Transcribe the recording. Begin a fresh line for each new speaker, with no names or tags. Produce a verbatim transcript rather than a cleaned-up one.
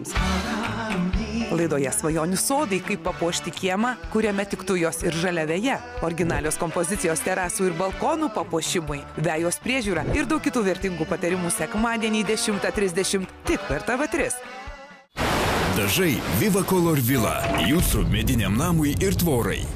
svajonims. Laidoje Svajonių sodai, kaip papuošti kiemą, kuriame tiktų jos ir žaliavėje, originalios kompozicijos terasų ir balkonų papuošimui, vejos priežiūra ir daug kitų vertingų patarimų sekmadienį dešimtą trisdešimt tik per T V tris.
Dažai Viva Color Villa jūsų mediniam namui ir tvorai.